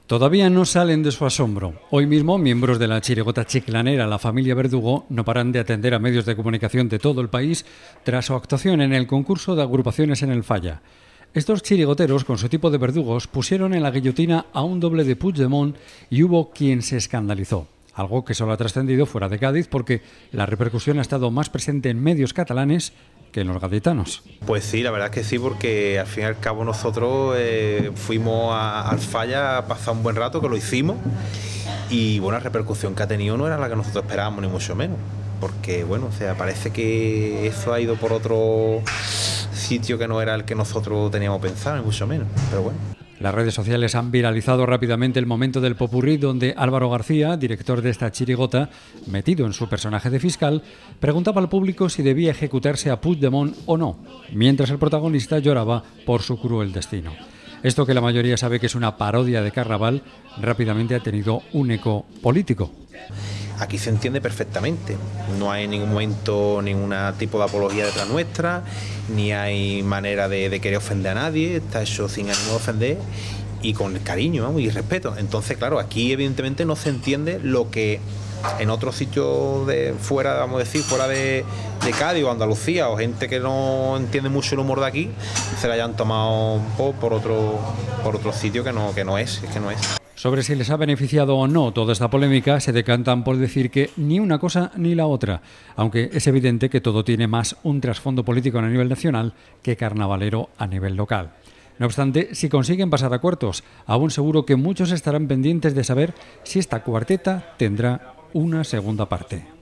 Todavía no salen de su asombro. Hoy mismo, miembros de la chirigota chiclanera La Familia Verdugo no paran de atender a medios de comunicación de todo el país tras su actuación en el concurso de agrupaciones en el Falla. Estos chirigoteros, con su tipo de verdugos, pusieron en la guillotina a un doble de Puigdemont y hubo quien se escandalizó. Algo que solo ha trascendido fuera de Cádiz porque la repercusión ha estado más presente en medios catalanes que en los gaditanos. Pues sí, la verdad es que sí, porque al fin y al cabo nosotros fuimos al Falla a pasar un buen rato, que lo hicimos, y bueno, la repercusión que ha tenido no era la que nosotros esperábamos, ni mucho menos, porque bueno, o sea, parece que eso ha ido por otro sitio que no era el que nosotros teníamos pensado, ni mucho menos, pero bueno. Las redes sociales han viralizado rápidamente el momento del popurrí donde Álvaro García, director de esta chirigota, metido en su personaje de fiscal, preguntaba al público si debía ejecutarse a Puigdemont o no, mientras el protagonista lloraba por su cruel destino. Esto, que la mayoría sabe que es una parodia de carnaval, rápidamente ha tenido un eco político. Aquí se entiende perfectamente, no hay en ningún momento ningún tipo de apología detrás nuestra, ni hay manera de querer ofender a nadie, está hecho sin ánimo de ofender y con cariño, vamos, y respeto. Entonces, claro, aquí evidentemente no se entiende lo que en otros sitios de fuera, vamos a decir, fuera de Cádiz o Andalucía, o gente que no entiende mucho el humor de aquí, se la hayan tomado un poco por otro sitio que no es. Sobre si les ha beneficiado o no toda esta polémica, se decantan por decir que ni una cosa ni la otra, aunque es evidente que todo tiene más un trasfondo político a nivel nacional que carnavalero a nivel local. No obstante, si consiguen pasar a cuartos, aún seguro que muchos estarán pendientes de saber si esta cuarteta tendrá una segunda parte.